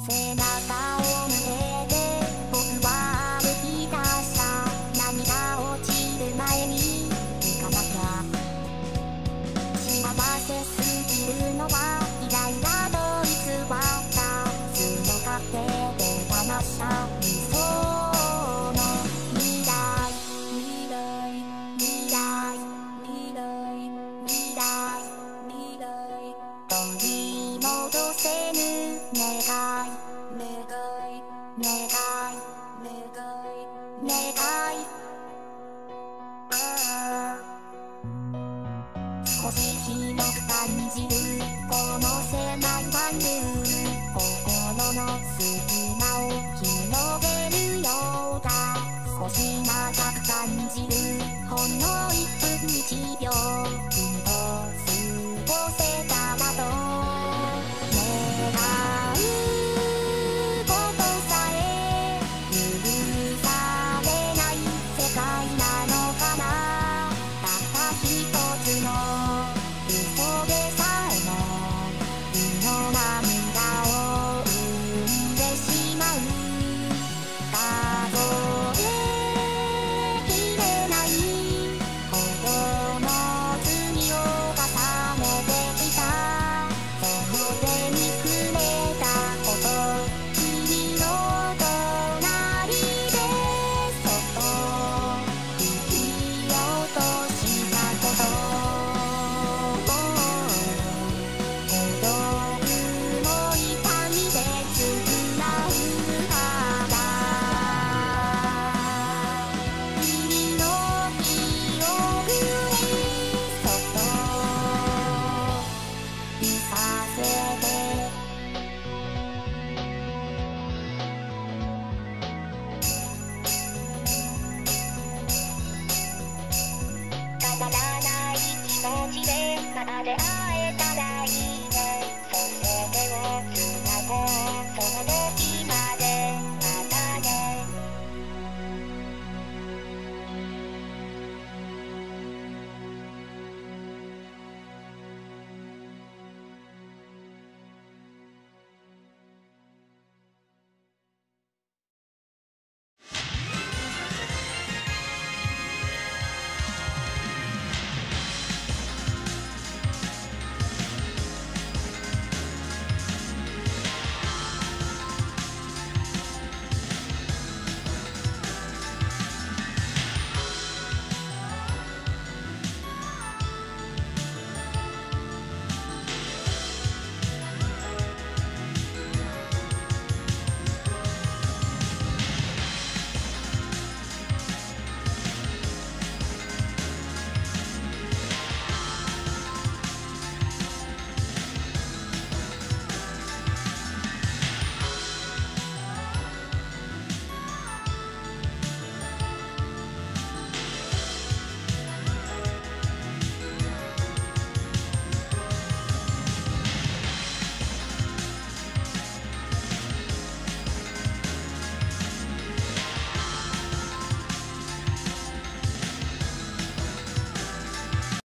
背中を向けて僕は歩き出した。涙落ちる前に行かなきゃ。幸せすぎるのは偉大だと偽ったその過程で騙した理想の未来。未来未来未来未来未来取り戻せぬ願い願い願い願い願い。少し広く感じるこの狭いワンルーム、心の隙間を広げるようだ。少し長く感じるほんの1分1秒君と過ごせたらと願うことさえ許されない世界なのかな。たった一つの嘘でさえも胃の涙を生んでしまう。数えきれないほどの罪を重ねてきた。その手に触れたこと君の隣でそっと引き落としたこと孤独の痛みで償う肌。君の記憶にそっといさせて。変わらない気持ちでまだ出会